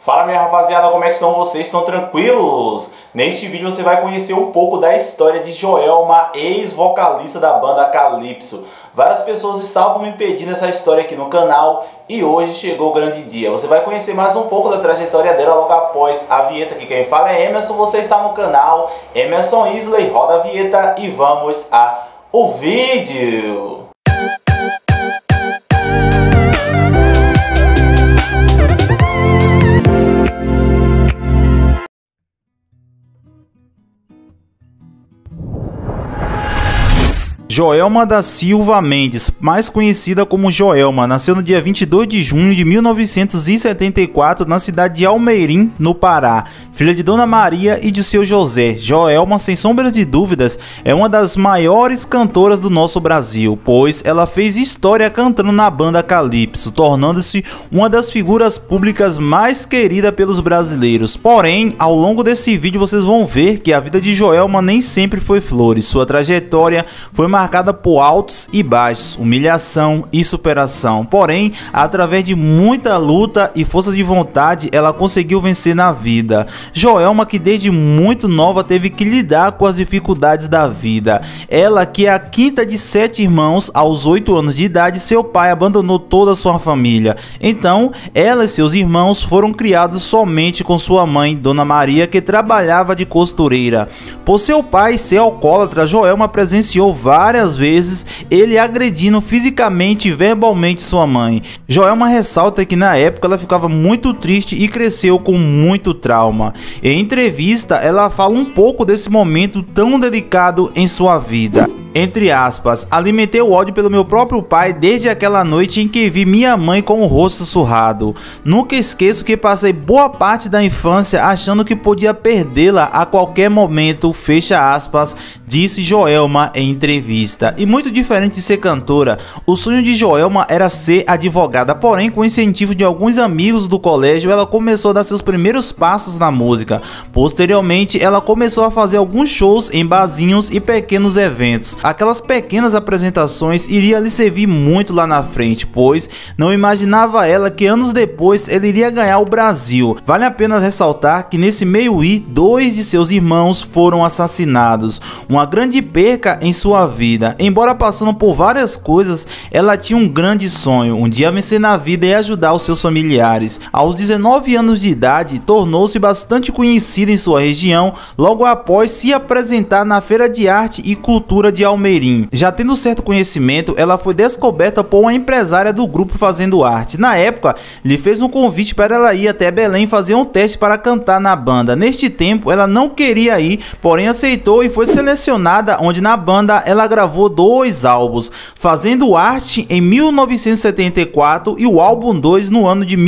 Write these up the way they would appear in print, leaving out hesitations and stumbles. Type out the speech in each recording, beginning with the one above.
Fala minha rapaziada, como é que estão vocês? Estão tranquilos? Neste vídeo você vai conhecer um pouco da história de Joelma, ex-vocalista da banda Calypso. Várias pessoas estavam me pedindo essa história aqui no canal e hoje chegou o grande dia. Você vai conhecer mais um pouco da trajetória dela logo após a vinheta. Aqui quem fala é Emerson, você está no canal Emerson Isley. Roda a vinheta e vamos ao vídeo. Joelma da Silva Mendes, mais conhecida como Joelma, nasceu no dia 22 de junho de 1974 na cidade de Almeirim, no Pará, filha de Dona Maria e de seu José. Joelma, sem sombra de dúvidas, é uma das maiores cantoras do nosso Brasil, pois ela fez história cantando na banda Calypso, tornando-se uma das figuras públicas mais queridas pelos brasileiros. Porém, ao longo desse vídeo vocês vão ver que a vida de Joelma nem sempre foi flores. Sua trajetória foi marcada por altos e baixos, humilhação e superação. Porém, através de muita luta e força de vontade, ela conseguiu vencer na vida. Joelma, que desde muito nova teve que lidar com as dificuldades da vida. Ela, que é a quinta de 7 irmãos, aos 8 anos de idade, seu pai abandonou toda a sua família. Então, ela e seus irmãos foram criados somente com sua mãe, Dona Maria, que trabalhava de costureira. Por seu pai ser alcoólatra, Joelma presenciou várias vezes ele agredindo fisicamente e verbalmente sua mãe. Joelma ressalta que na época ela ficava muito triste e cresceu com muito trauma. Em entrevista, ela fala um pouco desse momento tão delicado em sua vida. Entre aspas, alimentei o ódio pelo meu próprio pai desde aquela noite em que vi minha mãe com o rosto surrado. Nunca esqueço que passei boa parte da infância achando que podia perdê-la a qualquer momento, fecha aspas, disse Joelma em entrevista. E muito diferente de ser cantora, o sonho de Joelma era ser advogada, porém com o incentivo de alguns amigos do colégio, ela começou a dar seus primeiros passos na música. Posteriormente, ela começou a fazer alguns shows em barzinhos e pequenos eventos. Aquelas pequenas apresentações iriam lhe servir muito lá na frente, pois não imaginava ela que anos depois ele iria ganhar o Brasil. Vale a pena ressaltar que nesse meio 2 de seus irmãos foram assassinados, uma grande perca em sua vida. Embora passando por várias coisas, ela tinha um grande sonho, um dia vencer na vida e ajudar os seus familiares. Aos 19 anos de idade, tornou-se bastante conhecida em sua região, logo após se apresentar na Feira de Arte e Cultura de Almeirim. Já tendo certo conhecimento, ela foi descoberta por uma empresária do grupo Fazendo Arte. Na época, lhe fez um convite para ela ir até Belém fazer um teste para cantar na banda. Neste tempo, ela não queria ir, porém aceitou e foi selecionada, onde na banda ela gravou 2 álbuns, Fazendo Arte em 1974 e o álbum 2 no ano de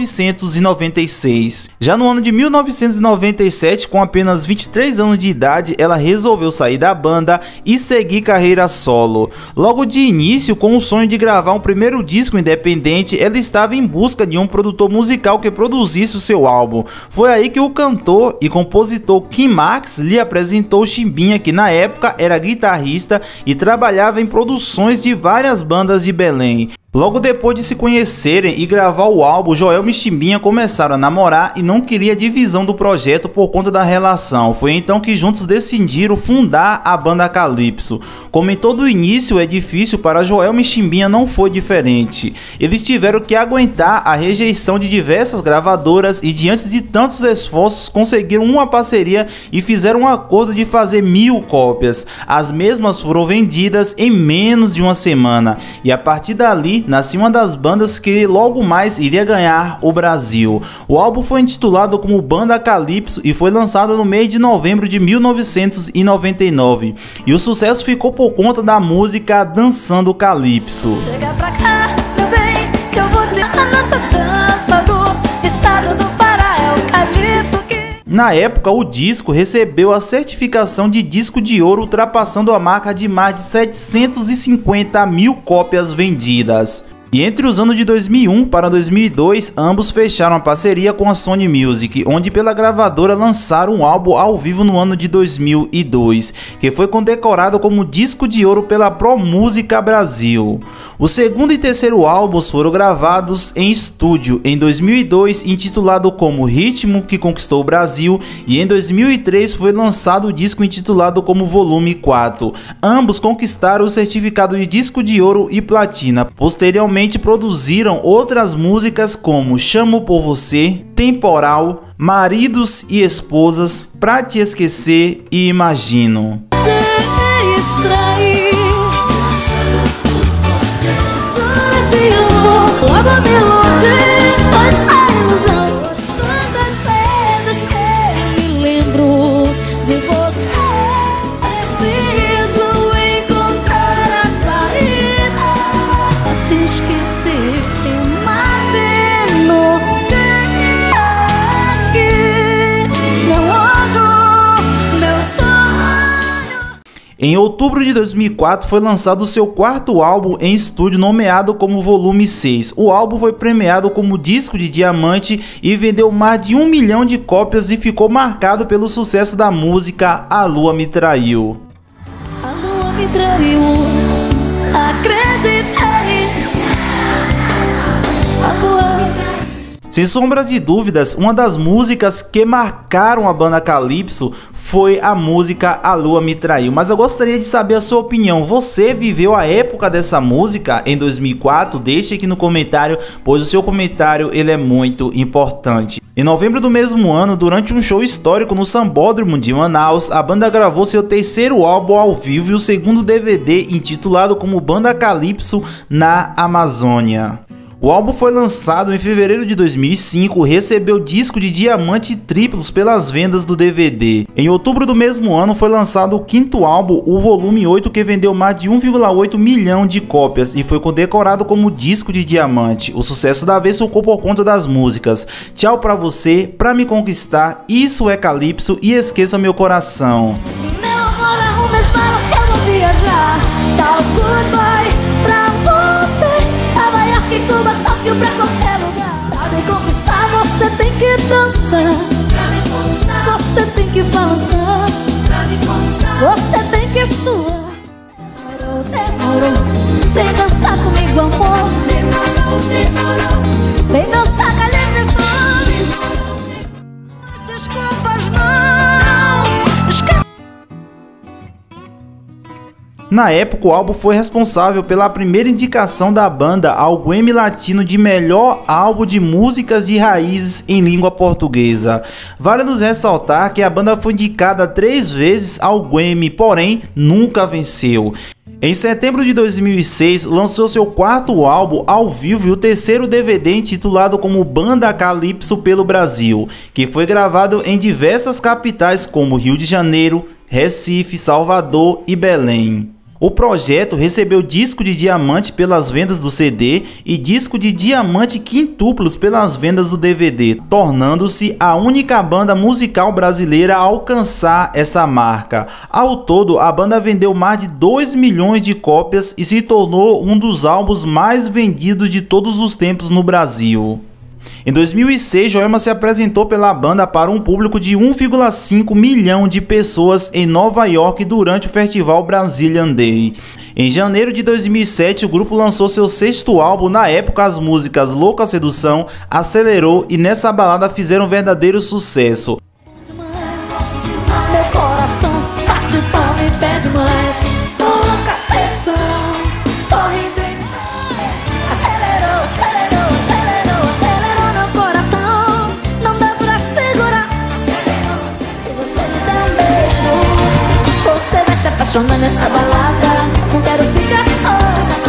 1996. Já no ano de 1997, com apenas 23 anos de idade, ela resolveu sair da banda e seguir carreira solo. Logo de início, com o sonho de gravar um primeiro disco independente, ela estava em busca de um produtor musical que produzisse o seu álbum. Foi aí que o cantor e compositor Kim Marx lhe apresentou Chimbinha, que na época era guitarrista e trabalhava em produções de várias bandas de Belém. Logo depois de se conhecerem e gravar o álbum, Joelma e Chimbinha começaram a namorar e não queria divisão do projeto por conta da relação. Foi então que juntos decidiram fundar a banda Calypso. Como em todo início é difícil, para Joelma e Chimbinha não foi diferente. Eles tiveram que aguentar a rejeição de diversas gravadoras e diante de tantos esforços conseguiram uma parceria e fizeram um acordo de fazer 1000 cópias. As mesmas foram vendidas em menos de uma semana e a partir dali nasceu uma das bandas que logo mais iria ganhar o Brasil. O álbum foi intitulado como Banda Calypso e foi lançado no mês de novembro de 1999. E o sucesso ficou por conta da música Dançando Calypso. Chega pra cá, meu bem, que eu vou te dar a nossa dança do estado do Pará, é o Calypso que... Na época, o disco recebeu a certificação de disco de ouro, ultrapassando a marca de mais de 750 mil cópias vendidas. E entre os anos de 2001 para 2002, ambos fecharam a parceria com a Sony Music, onde pela gravadora lançaram um álbum ao vivo no ano de 2002, que foi condecorado como disco de ouro pela Pro Música Brasil. O segundo e terceiro álbuns foram gravados em estúdio em 2002, intitulado como Ritmo que Conquistou o Brasil, e em 2003 foi lançado o disco intitulado como Volume 4. Ambos conquistaram o certificado de disco de ouro e platina. Posteriormente produziram outras músicas como Chamo por Você, Temporal, Maridos e Esposas, Pra Te Esquecer e Imagino. Em outubro de 2004 foi lançado o seu quarto álbum em estúdio, nomeado como Volume 6. O álbum foi premiado como disco de diamante e vendeu mais de 1 milhão de cópias e ficou marcado pelo sucesso da música A Lua Me Traiu. A lua me traiu, acreditei. A lua me traiu. Sem sombras de dúvidas, uma das músicas que marcaram a banda Calypso foi a música A Lua Me Traiu. Mas eu gostaria de saber a sua opinião. Você viveu a época dessa música em 2004? Deixe aqui no comentário, pois o seu comentário ele é muito importante. Em novembro do mesmo ano, durante um show histórico no Sambódromo de Manaus, a banda gravou seu terceiro álbum ao vivo e o segundo DVD, intitulado como Banda Calypso na Amazônia. O álbum foi lançado em fevereiro de 2005, recebeu disco de diamante triplos pelas vendas do DVD. Em outubro do mesmo ano foi lançado o quinto álbum, o Volume 8, que vendeu mais de 1,8 milhão de cópias e foi condecorado como disco de diamante. O sucesso da vez ficou por conta das músicas Tchau Pra Você, Pra Me Conquistar, Isso É Calypso e Esqueça Meu Coração. Meu amor, arrume as malas que eu vou viajar. Tchau, goodbye pra você. Nova York, Cuba, Tóquio, pra qualquer lugar. Pra me conquistar você tem que dançar. Você tem que balançar. Você tem que suar. Demorou. Vem dançar comigo, amor. Vem dançar com a ligação. Mas desculpas não. Esquece. Na época, o álbum foi responsável pela primeira indicação da banda ao Grammy Latino de melhor álbum de músicas de raízes em língua portuguesa. Vale nos ressaltar que a banda foi indicada 3 vezes ao Grammy, porém nunca venceu. Em setembro de 2006, lançou seu quarto álbum ao vivo e o terceiro DVD intitulado como Banda Calypso pelo Brasil, que foi gravado em diversas capitais como Rio de Janeiro, Recife, Salvador e Belém. O projeto recebeu disco de diamante pelas vendas do CD e disco de diamante quintuplos pelas vendas do DVD, tornando-se a única banda musical brasileira a alcançar essa marca. Ao todo, a banda vendeu mais de 2 milhões de cópias e se tornou um dos álbuns mais vendidos de todos os tempos no Brasil. Em 2006, Joelma se apresentou pela banda para um público de 1,5 milhão de pessoas em Nova York durante o festival Brazilian Day. Em janeiro de 2007, o grupo lançou seu sexto álbum. Na época, as músicas Louca Sedução, Acelerou e Nessa Balada fizeram um verdadeiro sucesso. Meu coração bate palma e pede mais. Louca sedução, corre bem. Acelerou, acelerou, acelerou, acelerou meu coração. Não dá pra segurar. Se você me der um beijo, você vai se apaixonar nessa balada. Não quero ficar só.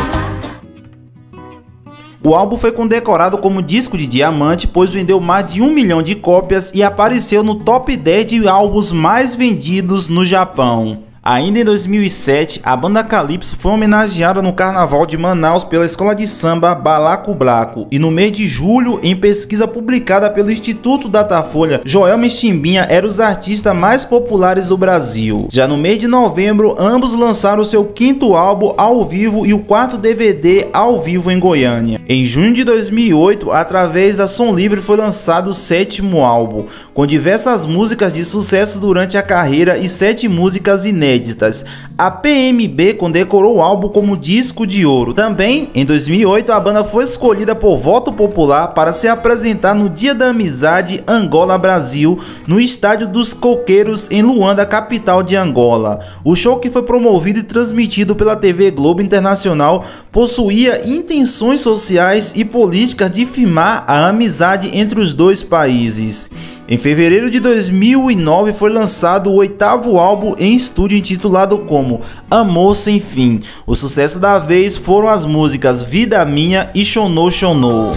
O álbum foi condecorado como disco de diamante, pois vendeu mais de 1 milhão de cópias e apareceu no top 10 de álbuns mais vendidos no Japão. Ainda em 2007, a banda Calypso foi homenageada no Carnaval de Manaus pela escola de samba Balaco Blaco, e no mês de julho, em pesquisa publicada pelo Instituto Datafolha, Joelma e Chimbinha eram os artistas mais populares do Brasil. Já no mês de novembro, ambos lançaram seu quinto álbum ao vivo e o quarto DVD ao vivo em Goiânia. Em junho de 2008, através da Som Livre, foi lançado o sétimo álbum, com diversas músicas de sucesso durante a carreira e 7 músicas inéditas. A PMB condecorou o álbum como disco de ouro. Também, em 2008, a banda foi escolhida por voto popular para se apresentar no Dia da Amizade Angola-Brasil, no Estádio dos Coqueiros, em Luanda, capital de Angola. O show, que foi promovido e transmitido pela TV Globo Internacional, possuía intenções sociais e políticas de firmar a amizade entre os dois países. Em fevereiro de 2009 foi lançado o 8º álbum em estúdio, intitulado como Amor Sem Fim. O sucesso da vez foram as músicas Vida Minha e Chonou Chonou.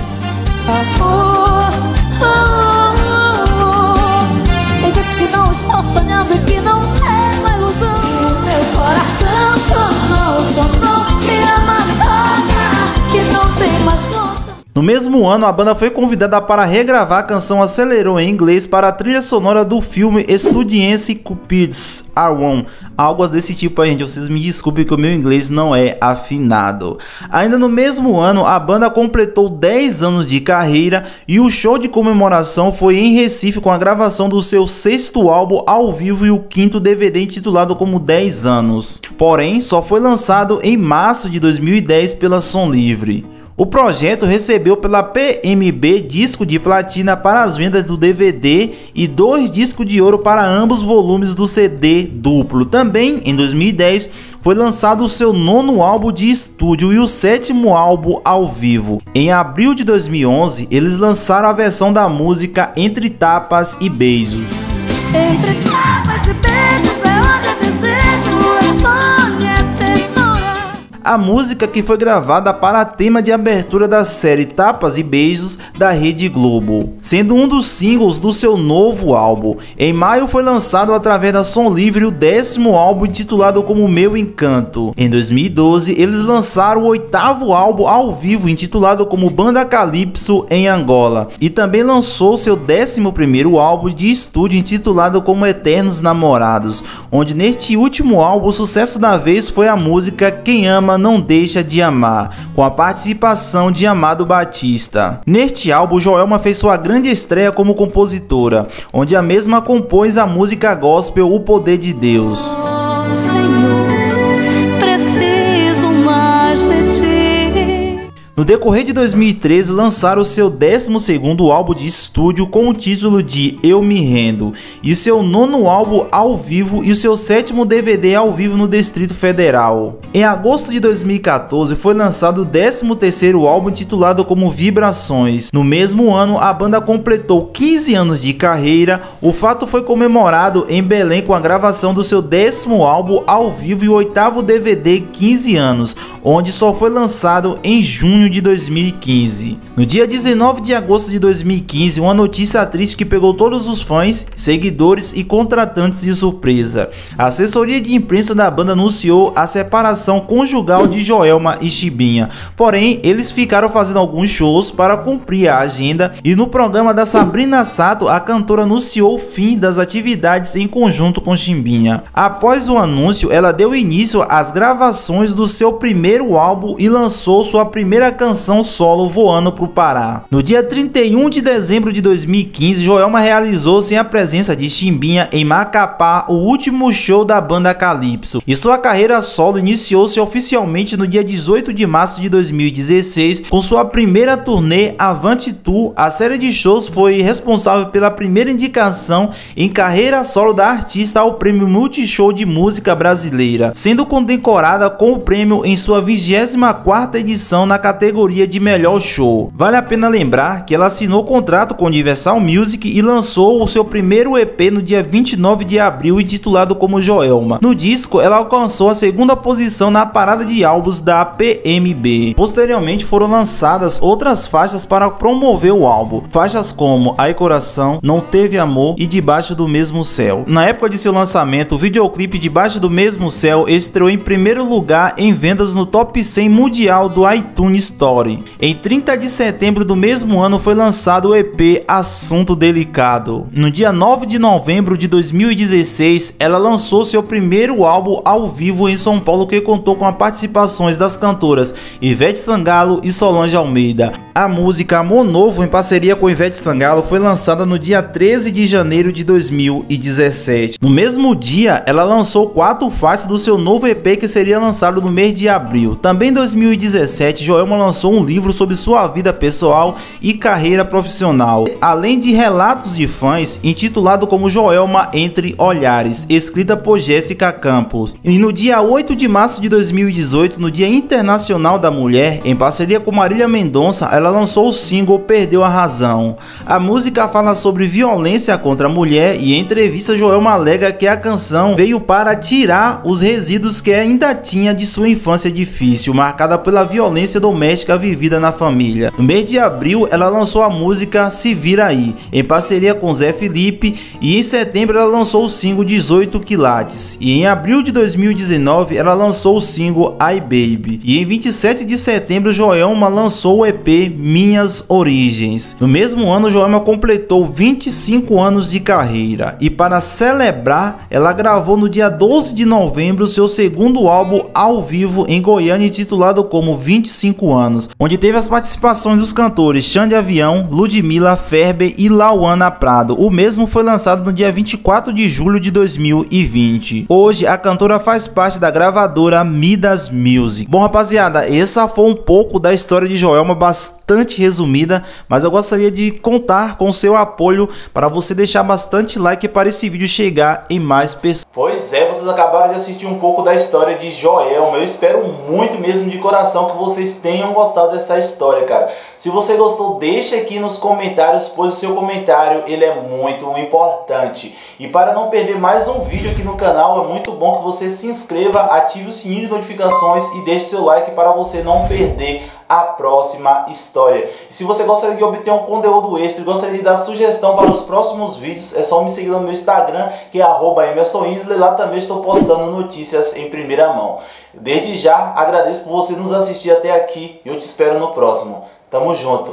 Eu disse que não estou sonhando e que não é uma ilusão. O meu coração chonou, me ama toda, que não tem mais volta. No mesmo ano, a banda foi convidada para regravar a canção Acelerou em inglês para a trilha sonora do filme estadunidense Cupids Are One. Algo desse tipo aí, gente. Vocês me desculpem que o meu inglês não é afinado. Ainda no mesmo ano, a banda completou 10 anos de carreira e o show de comemoração foi em Recife, com a gravação do seu 6º álbum ao vivo e o 5º DVD, intitulado como 10 anos. Porém, só foi lançado em março de 2010 pela Som Livre. O projeto recebeu pela PMB disco de platina para as vendas do DVD e 2 discos de ouro para ambos volumes do CD duplo. Também, em 2010, foi lançado o seu 9º álbum de estúdio e o 7º álbum ao vivo. Em abril de 2011, eles lançaram a versão da música Entre Tapas e Beijos. Entre tapas e beijos é onde eu desejo, é sonho, é ternura. A música, que foi gravada para tema de abertura da série Tapas e Beijos da Rede Globo, sendo um dos singles do seu novo álbum. Em maio foi lançado através da Som Livre o 10º álbum, intitulado como Meu Encanto. Em 2012 eles lançaram o 8º álbum ao vivo, intitulado como Banda Calypso em Angola, e também lançou seu 11º álbum de estúdio, intitulado como Eternos Namorados, onde neste último álbum o sucesso da vez foi a música Quem Ama Não Deixa de Amar, com a participação de Amado Batista. Neste álbum, Joelma fez sua grande estreia como compositora, onde a mesma compôs a música gospel O Poder de Deus. Oh, Senhor, preciso mais de ti. No decorrer de 2013, lançaram o seu 12º álbum de estúdio com o título de Eu Me Rendo, e seu 9º álbum ao vivo e o seu 7º DVD ao vivo no Distrito Federal. Em agosto de 2014 foi lançado o 13º álbum, intitulado como Vibrações. No mesmo ano, a banda completou 15 anos de carreira. O fato foi comemorado em Belém com a gravação do seu 10º álbum ao vivo e o 8º DVD 15 anos, onde só foi lançado em junho de 2015. No dia 19 de agosto de 2015, uma notícia triste que pegou todos os fãs, seguidores e contratantes de surpresa. A assessoria de imprensa da banda anunciou a separação conjugal de Joelma e Chimbinha. Porém, eles ficaram fazendo alguns shows para cumprir a agenda, e no programa da Sabrina Sato, a cantora anunciou o fim das atividades em conjunto com Chimbinha. Após o anúncio, ela deu início às gravações do seu primeiro álbum e lançou sua primeira canção solo, Voando pro Pará. No dia 31 de dezembro de 2015, Joelma realizou, sem a presença de Chimbinha, em Macapá, o último show da banda Calypso, e sua carreira solo iniciou-se oficialmente no dia 18 de março de 2016, com sua primeira turnê Avante Tour. A série de shows foi responsável pela primeira indicação em carreira solo da artista ao Prêmio Multishow de Música Brasileira, sendo condecorada com o prêmio em sua 24ª edição na categoria categoria de melhor show. Vale a pena lembrar que ela assinou contrato com Universal Music e lançou o seu primeiro EP no dia 29 de abril, intitulado como Joelma. No disco, ela alcançou a segunda posição na parada de álbuns da PMB. Posteriormente foram lançadas outras faixas para promover o álbum, faixas como Ai Coração, Não Teve Amor e Debaixo do Mesmo Céu. Na época de seu lançamento, o videoclipe Debaixo do Mesmo Céu estreou em primeiro lugar em vendas no top 100 mundial do iTunes Store. Em 30 de setembro do mesmo ano foi lançado o EP Assunto Delicado. No dia 9 de novembro de 2016, ela lançou seu primeiro álbum ao vivo em São Paulo, que contou com as participações das cantoras Ivete Sangalo e Solange Almeida. A música Amor Novo, em parceria com Ivete Sangalo, foi lançada no dia 13 de janeiro de 2017. No mesmo dia, ela lançou 4 faixas do seu novo EP, que seria lançado no mês de abril. Também em 2017, Joelma lançou um livro sobre sua vida pessoal e carreira profissional, além de relatos de fãs, intitulado como Joelma Entre Olhares, escrita por Jéssica Campos. E no dia 8 de março de 2018, no Dia Internacional da Mulher, em parceria com Marília Mendonça, ela lançou o single Perdeu a Razão. A música fala sobre violência contra a mulher e, em entrevista, Joelma alega que a canção veio para tirar os resíduos que ainda tinha de sua infância difícil, marcada pela violência doméstica vivida na família. No mês de abril, ela lançou a música Se Vira Aí, em parceria com Zé Felipe, e em setembro ela lançou o single 18 Quilates. E em abril de 2019, ela lançou o single Ai Baby. E em 27 de setembro, Joelma lançou o EP Minhas Origens. No mesmo ano, Joelma completou 25 anos de carreira, e para celebrar, ela gravou no dia 12 de novembro seu segundo álbum ao vivo em Goiânia, intitulado como 25 anos, onde teve as participações dos cantores Xande Avião, Ludmilla, Ferber e Lauana Prado. O mesmo foi lançado no dia 24 de julho de 2020. Hoje, a cantora faz parte da gravadora Midas Music. Bom, rapaziada, essa foi um pouco da história de Joelma, bastante resumida, mas eu gostaria de contar com o seu apoio para você deixar bastante like para esse vídeo chegar em mais pessoas. Pois é, vocês acabaram de assistir um pouco da história de Joelma. Eu espero muito mesmo de coração que vocês tenham gostado dessa história, cara. Se você gostou, deixa aqui nos comentários, pois o seu comentário ele é muito importante. E para não perder mais um vídeo aqui no canal, é muito bom que você se inscreva, ative o sininho de notificações e deixe seu like para você não perder a próxima história. E se você gostaria de obter um conteúdo extra e gostaria de dar sugestão para os próximos vídeos, é só me seguir no meu Instagram, que é @EmersonIsley. Lá também estou postando notícias em primeira mão. Desde já agradeço por você nos assistir até aqui e eu te espero no próximo. Tamo junto!